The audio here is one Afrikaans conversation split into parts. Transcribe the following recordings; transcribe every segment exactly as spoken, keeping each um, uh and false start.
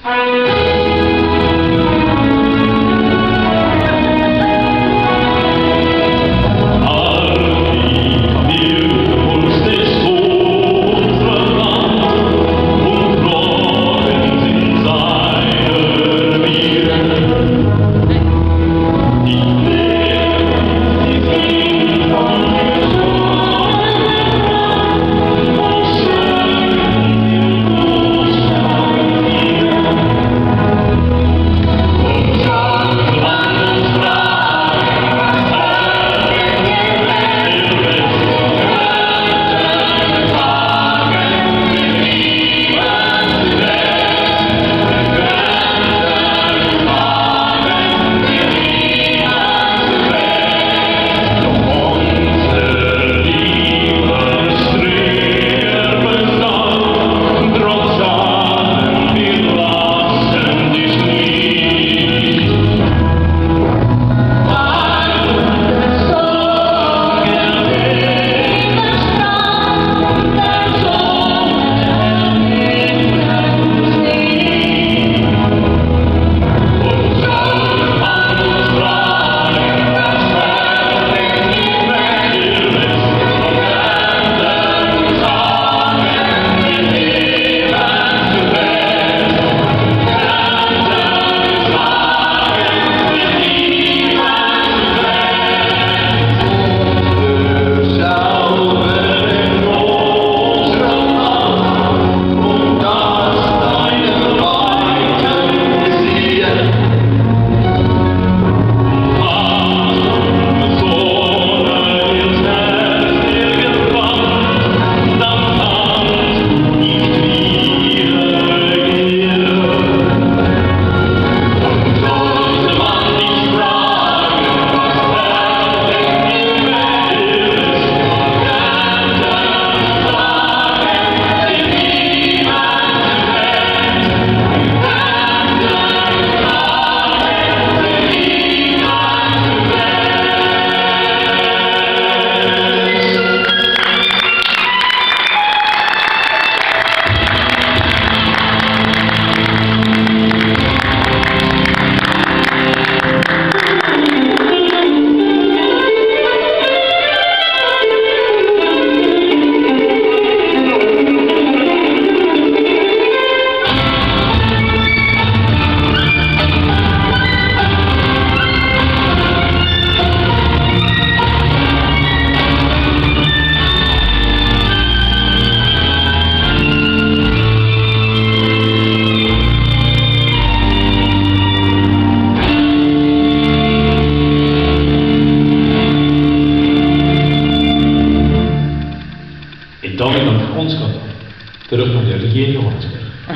terug naar de regering wordt.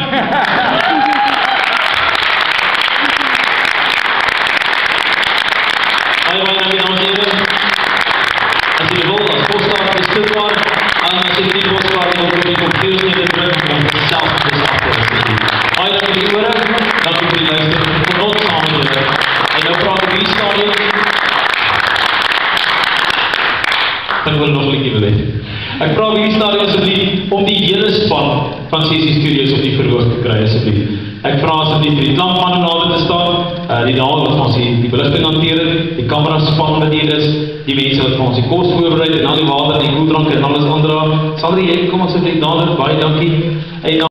Baie baie dankie dames en heren. As jy wil, as postkaart beskikbaar, en as jy die postkaart wil doen, kom veel nie te druk, om self te saak. Baie dankie vir die oor, dankie vir die luister, vir ons saam met julle. En nou praat ek die stadion. Dan wil nog 'n liedjie wil hê. Ek vra vir die stadion asseblief om die hele span van C C Studios op die verhoog te kry asseblief. Ek vra asseblief vir die klankman nader te staan, uh, die dame wat ons die, die beligting hanteer, die kameraspan wat hier is, die mense wat vir ons die kos voorberei en al die water, die koeldrank en alles aandra. Sal die kom asseblief nader, baie dankie. En